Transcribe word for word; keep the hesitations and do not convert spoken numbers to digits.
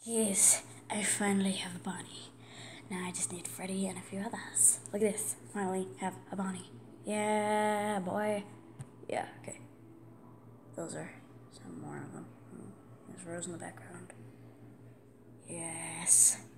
Yes, I finally have a Bonnie. Now I just need Freddy and a few others. Look at this. Finally have a Bonnie. Yeah, boy. Yeah, okay. Those are some more of them. There's Rose in the background. Yes.